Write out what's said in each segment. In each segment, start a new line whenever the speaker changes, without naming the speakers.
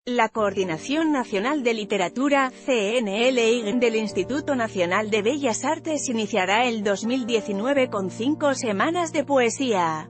La Coordinación Nacional de Literatura, CNLI, del Instituto Nacional de Bellas Artes iniciará el 2019 con 5 semanas de poesía.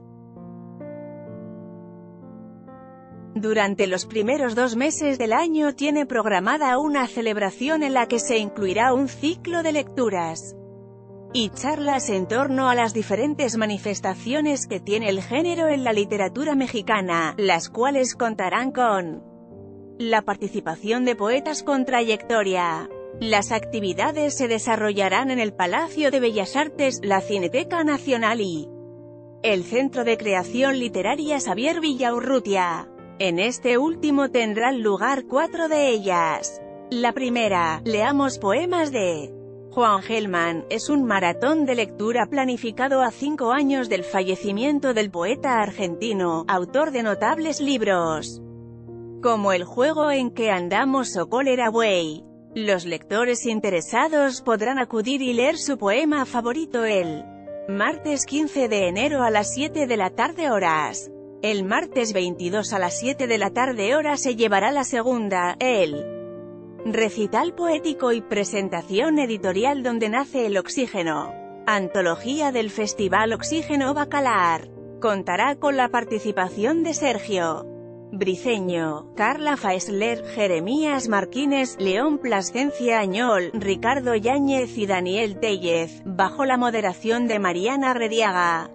Durante los primeros 2 meses del año tiene programada una celebración en la que se incluirá un ciclo de lecturas y charlas en torno a las diferentes manifestaciones que tiene el género en la literatura mexicana, las cuales contarán con la participación de poetas con trayectoria. Las actividades se desarrollarán en el Palacio de Bellas Artes, la Cineteca Nacional y el Centro de Creación Literaria Xavier Villaurrutia. En este último tendrán lugar 4 de ellas. La primera, Leamos poemas de Juan Gelman, es un maratón de lectura planificado a 5 años del fallecimiento del poeta argentino, autor de notables libros como El juego en que andamos o Cólera Buey. Los lectores interesados podrán acudir y leer su poema favorito el martes 15 de enero a las 7 de la tarde horas. El martes 22 a las 7 de la tarde horas se llevará la segunda, el recital poético y presentación editorial Donde nace el oxígeno. Antología del Festival Oxígeno Bacalar. Contará con la participación de Sergio Briceño, Carla Faesler, Jeremías Martínez, León Plascencia Añol, Ricardo Yáñez y Daniel Tellez, bajo la moderación de Mariana Rediaga.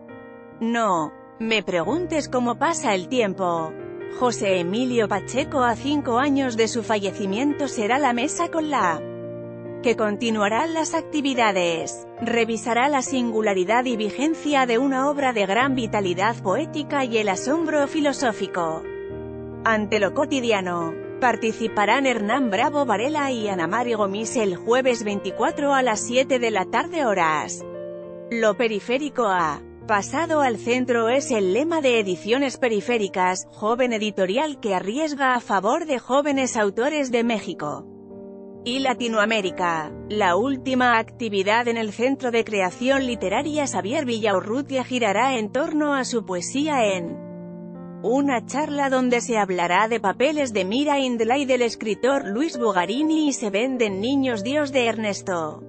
No me preguntes cómo pasa el tiempo. José Emilio Pacheco, a 5 años de su fallecimiento, será la mesa con la que continuarán las actividades. Revisará la singularidad y vigencia de una obra de gran vitalidad poética y el asombro filosófico ante lo cotidiano. Participarán Hernán Bravo Varela y Ana Mari Gomis el jueves 24 a las 7 de la tarde horas. Lo periférico ha pasado al centro es el lema de Ediciones Periféricas, joven editorial que arriesga a favor de jóvenes autores de México y Latinoamérica. La última actividad en el Centro de Creación Literaria Xavier Villaurrutia girará en torno a su poesía en una charla donde se hablará de Papeles de Mira Indlay del escritor Luis Bugarini y Se venden niños Dios de Ernesto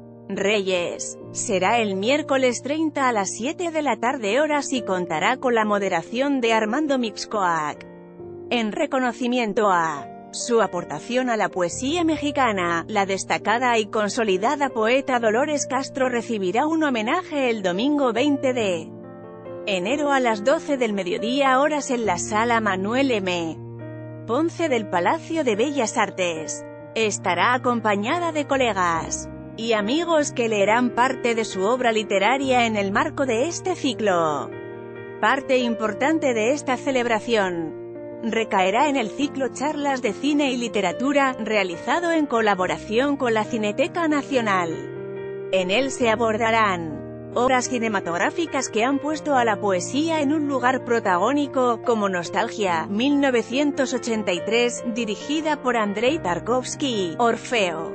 Reyes. Será el miércoles 30 a las 7 de la tarde horas y contará con la moderación de Armando Mixcoac. En reconocimiento a su aportación a la poesía mexicana, la destacada y consolidada poeta Dolores Castro recibirá un homenaje el domingo 20 de enero a las 12 del mediodía horas en la Sala Manuel M. Ponce del Palacio de Bellas Artes. Estará acompañada de colegas y amigos que leerán parte de su obra literaria en el marco de este ciclo. Parte importante de esta celebración recaerá en el ciclo Charlas de Cine y Literatura, realizado en colaboración con la Cineteca Nacional. En él se abordarán obras cinematográficas que han puesto a la poesía en un lugar protagónico, como Nostalgia, 1983, dirigida por Andrei Tarkovsky, Orfeo,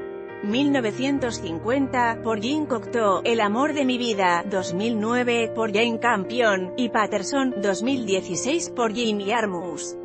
1950, por Jean Cocteau, El amor de mi vida, 2009, por Jane Campion, y Patterson, 2016, por Jim Jarmusch.